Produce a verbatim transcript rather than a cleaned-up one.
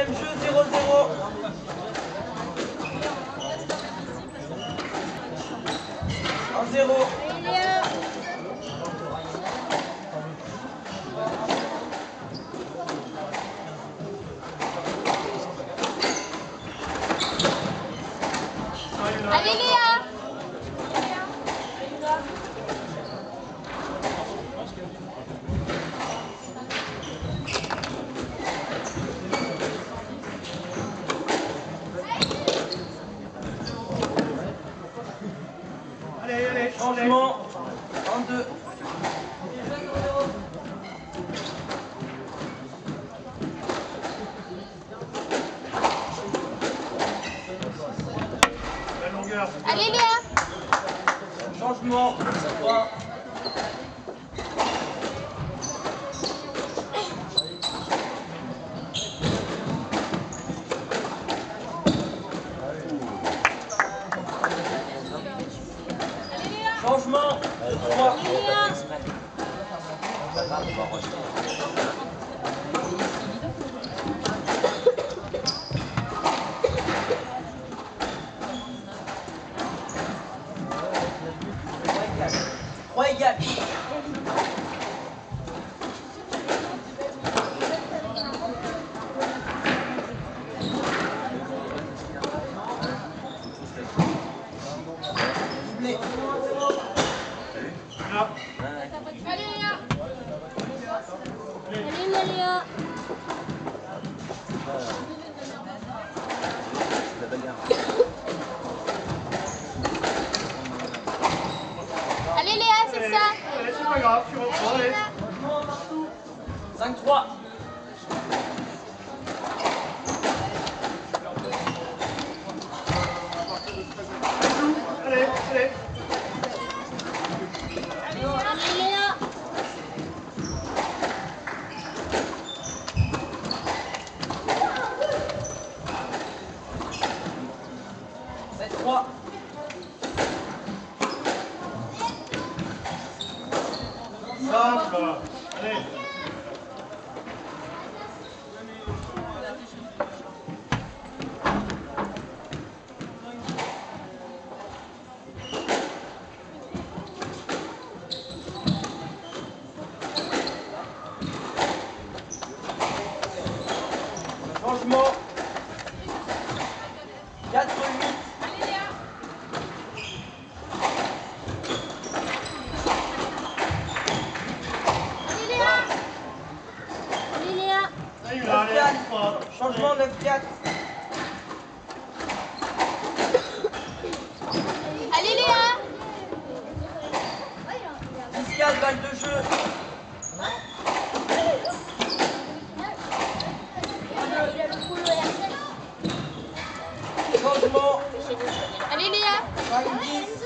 Deuxième jeu, zéro zéro. un zéro. Allez Léa. Allez, allez, Changement. un deux. La longueur. Allez Léa. Changement. trois. Changement. trois. trois égales. Doublé. Là. Allez Léa. Allez Léa. Allez Léa, c'est Allez, ça. allez, c'est pas grave, tu reprends, allez. cinq trois. Allez, allez. Allez Léa. sept trois. Simple. Allez. Changement. quatre huit. Allez Léa. Allez Léa. Allez, là, allez, quatre. trois. Changement neuf quatre. Allez Léa. dix quatre, balle de jeu. Changement. Allez Léa. cinq dix.